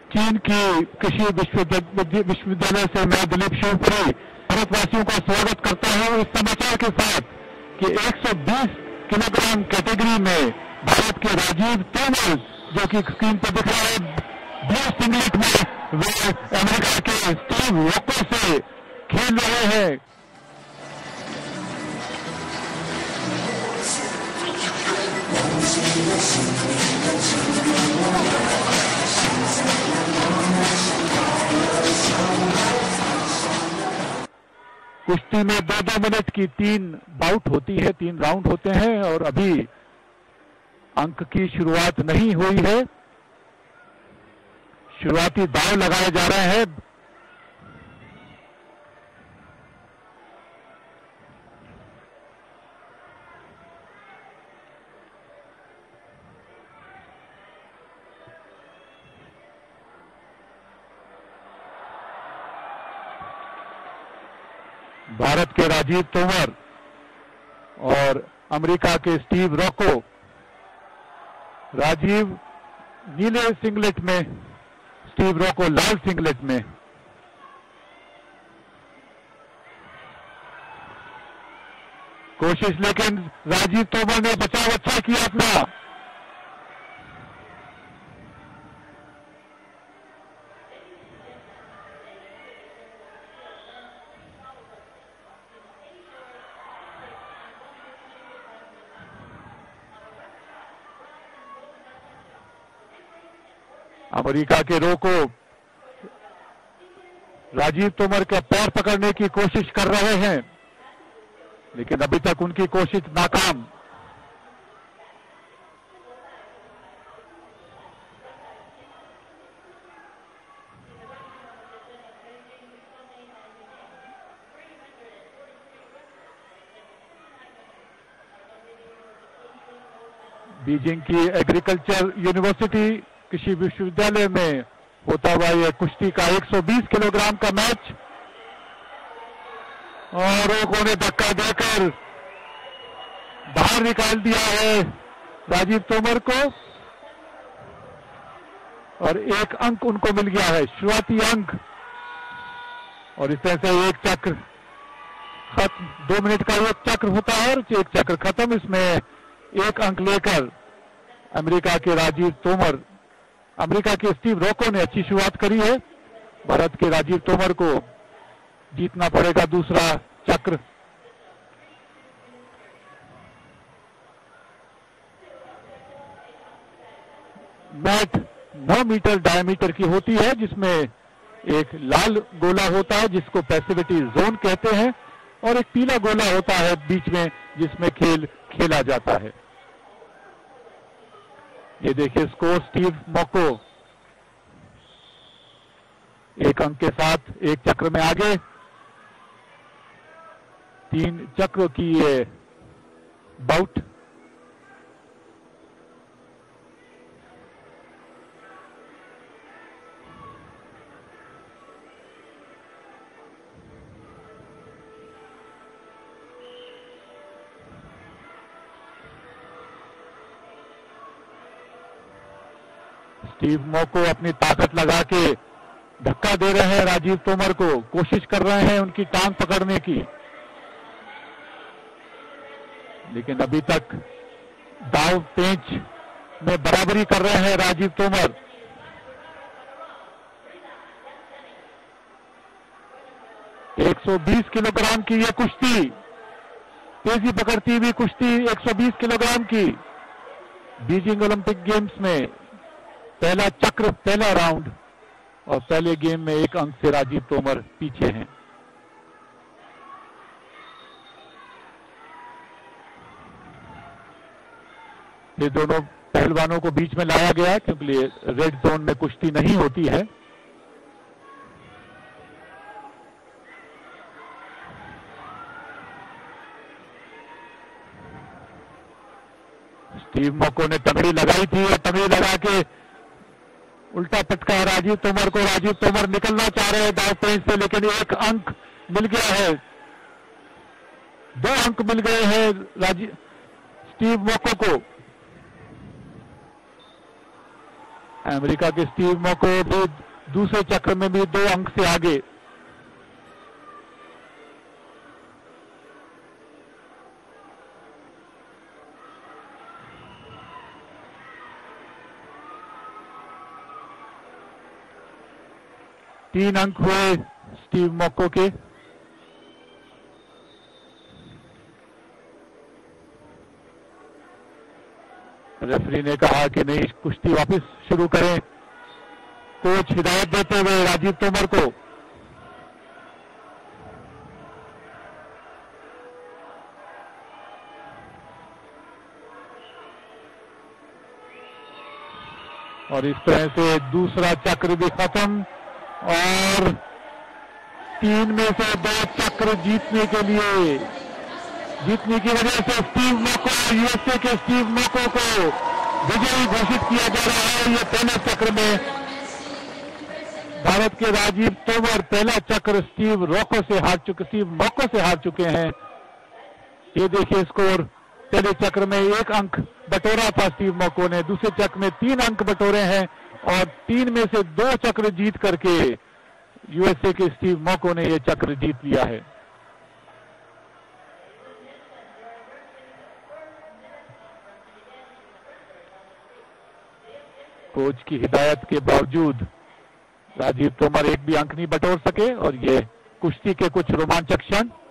चीन की कृषि विश्वविद्यालय से मैं दिलीप शिवपुरी भारतवासियों का स्वागत करता हूं इस समाचार के साथ कि 120 किलोग्राम कैटेगरी में भारत के राजीव तोमर, जो कि स्क्रीन पर दिख रहा है, ब्लू सिंगलेट में वे अमेरिका के स्टीव रॉको से खेल रहे हैं। कुश्ती में 2-2 मिनट की 3 बाउट होती है, 3 राउंड होते हैं और अभी अंक की शुरुआत नहीं हुई है। शुरुआती दाव लगाए जा रहे हैं। भारत के राजीव तोमर और अमेरिका के स्टीव रॉको। राजीव नीले सिंगलेट में, स्टीव रॉको लाल सिंगलेट में। कोशिश, लेकिन राजीव तोमर ने बचाव अच्छा किया अपना। अमेरिका के रोको राजीव तोमर के पैर पकड़ने की कोशिश कर रहे हैं, लेकिन अभी तक उनकी कोशिश नाकाम। बीजिंग की एग्रीकल्चर यूनिवर्सिटी कृषि विश्वविद्यालय में होता हुआ यह कुश्ती का 120 किलोग्राम का मैच, और रोको ने धक्का देकर बाहर निकाल दिया है राजीव तोमर को, और 1 अंक उनको मिल गया है, शुरुआती अंक। और इस तरह से एक चक्र खत्म, 2 मिनट का एक चक्र होता है और एक चक्र खत्म। इसमें 1 अंक लेकर अमेरिका के राजीव तोमर, अमेरिका के स्टीव रॉको ने अच्छी शुरुआत करी है। भारत के राजीव तोमर को जीतना पड़ेगा दूसरा चक्र। मैट 9 मीटर डायमीटर की होती है, जिसमें एक लाल गोला होता है जिसको पैसिविटी जोन कहते हैं, और एक पीला गोला होता है बीच में जिसमें खेल खेला जाता है। ये देखिए स्कोर, स्टीव मोको 1 अंक के साथ 1 चक्र में आगे। 3 चक्रों की ये बाउट। स्टीव मोको अपनी ताकत लगा के धक्का दे रहे हैं राजीव तोमर को, कोशिश कर रहे हैं उनकी टांग पकड़ने की, लेकिन अभी तक दाव पेंच में बराबरी कर रहे हैं राजीव तोमर। एक 120 किलोग्राम की यह कुश्ती, तेजी पकड़ती हुई कुश्ती 120 किलोग्राम की, बीजिंग ओलंपिक गेम्स में पहला चक्र, पहला राउंड, और पहले गेम में 1 अंक से राजीव तोमर पीछे हैं। ये दोनों पहलवानों को बीच में लाया गया है क्योंकि रेड जोन में कुश्ती नहीं होती है। स्टीव मोको ने टंगड़ी लगाई थी और टंगड़ी लगा के उल्टा पटका राजीव तोमर को। राजीव तोमर निकलना चाह रहे हैं दाव पेंच से, लेकिन 1 अंक मिल गया है, 2 अंक मिल गए हैं स्टीव मोको को। अमेरिका के स्टीव मोको भी दूसरे चक्र में भी 2 अंक से आगे। तीन अंक हुए स्टीव मोको के। रेफरी ने कहा कि नहीं, कुश्ती वापस शुरू करें। कोच हिदायत देते हुए राजीव तोमर को। और इस तरह से दूसरा चक्र भी खत्म और 3 में से 2 चक्र जीतने की वजह से स्टीव मोको, यूएसए के स्टीव मोको को विजयी घोषित किया जा रहा है। ये पहले चक्र में भारत के राजीव तोमर पहला चक्र स्टीव मोको से हार चुके हैं। ये देखिए स्कोर, पहले चक्र में 1 अंक बटोरा था स्टीव मोको ने, दूसरे चक्र में 3 अंक बटोरे हैं और 3 में से 2 चक्र जीत करके यूएसए के स्टीव मोको ने यह चक्र जीत लिया है। कोच की हिदायत के बावजूद राजीव तोमर एक भी अंक नहीं बटोर सके और ये कुश्ती के कुछ रोमांचक क्षण।